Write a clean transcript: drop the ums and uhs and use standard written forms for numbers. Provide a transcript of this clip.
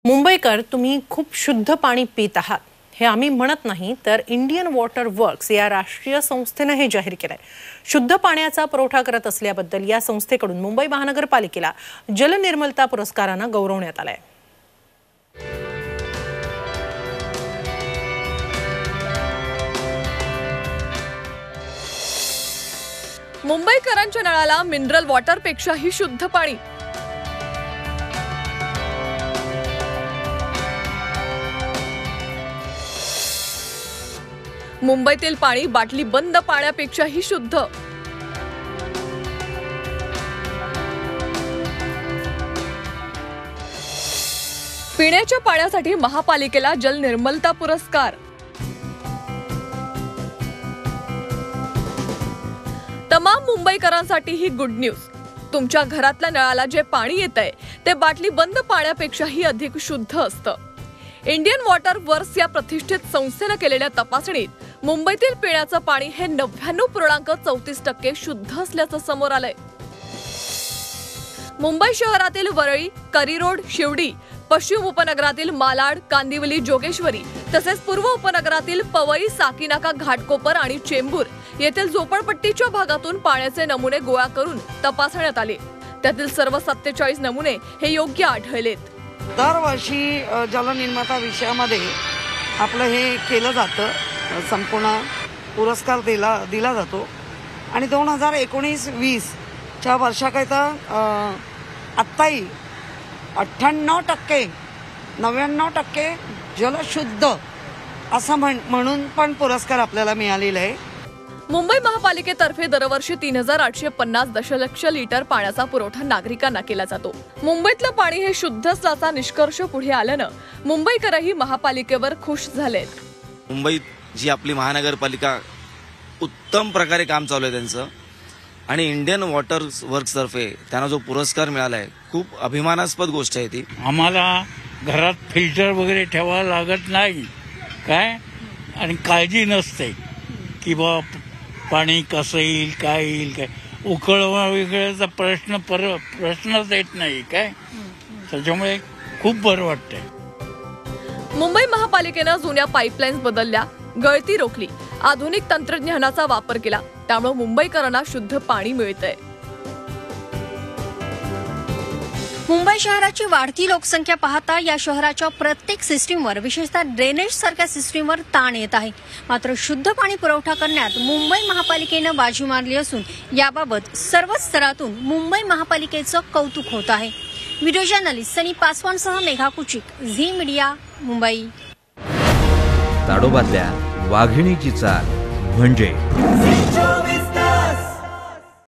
मुंबईकर तुम्ही खूप शुद्ध पाणी पीत आहात हे आम्ही म्हणत नाही, तर इंडियन वॉटर वर्क्स या राष्ट्रीय संस्थेने हे जाहीर केलंय। शुद्ध पाण्याचा पुरवठा करत असल्याबद्दल या संस्थेकडून मुंबई महानगरपालिकेला जलनिर्मलता पुरस्काराने गौरवण्यात आलंय। मुंबईकरांच्या नळाला मिनरल वॉटर पेक्षाही शुद्ध पाणी। मुंबईतील पाणी बाटली बंद पाण्यापेक्षाही शुद्ध। पिण्याच्या पाण्यासाठी महापालिकेला जलनिर्मलता पुरस्कार। तमाम मुंबईकरांसाठी ही गुड न्यूज। तुमच्या घरातल्या नळाला जे पाणी येतंय ते बाटली बंद पाण्यापेक्षाही अधिक शुद्ध असतं। इंडियन वॉटर वर्क्स या प्रतिष्ठित संस्थेने केलेल्या तपासणीत मुंबईतील पिण्याचं पाणी हे 99.34% शुद्ध असल्याचं समोर आलंय। मुंबई शहरातील वरळी, करीरोड, शिवडी, पश्चिम उपनगरातील मालाड, कांदिवली, जोगेश्वरी तसेच पूर्व उपनगरातील पवई, साकीनाका, घाटकोपर आणि चेंबूर येथील झोपडपट्टीच्या भागातून पाण्याचे नमुने गोळा करून तपासण्यात आले। त्यातील सर्व 47 नमुने हे योग्य आढळलेत। दरवर्षी जलनिर्मलता विषयामध्ये आपलं हे केलं जातं, संपूर्ण पुरस्कार दिला जातो आणि 2019-20 च्या वर्षाकरिता आत्ताही 98% 99% जलशुद्ध असं म्हणून पण पुरस्कार आपल्याला मिळालेला आहे। मुंबई महापालिकेतर्फे दरवर्षी 3850 दशलक्ष लिटर पाण्याचा पुरवठा नागरिकांना केला जातो। मुंबईतलं पाणी हे शुद्ध असल्याचा निष्कर्ष पुढे आल्यानं मुंबईकरही महापालिकेवर खुश झालेत। मुंबईत जी आपली महानगरपालिका उत्तम प्रकारे काम चालू आहे त्यांचं, आणि इंडियन वॉटर वर्क्स तर्फे त्यांना जो पुरस्कार मिळालाय खूप अभिमानास्पद गोष्ट आहे ती। आम्हाला घरात फिल्टर वगैरे ठेवावं लागत नाही काय, आणि काळजी नसते की बा पाणी कसं येईल काय येईल काय, उकळवा वगैरेचा प्रश्नच येत नाही काय, त्याच्यामुळे खूप बरं वाटतंय। मुंबई महापालिकेनं जुन्या पाईपलाईन्स बदलल्या, गळती रोखली, आधुनिक तंत्रज्ञानाचा वापर केला, त्यामुळे मुंबईकरांना शुद्ध पाणी मिळतंय। मुंबई शहराची वाढती लोकसंख्या पाहता या शहराच्या प्रत्येक सिस्टीमवर, विशेषतः ड्रेनेज सारख्या सिस्टीमवर ताण येत आहे। मात्र शुद्ध पाणी पुरवठा करण्यात मुंबई महापालिकेनं बाजी मारली असून याबाबत सर्वच स्तरातून मुंबई महापालिकेचं कौतुक होत आहे। व्हिडिओ जर्नलिस्ट सनी पासवानसह मेघा कुचिक, झी मीडिया, मुंबई। ताडोबातल्या वाघिणीची चाल म्हणजे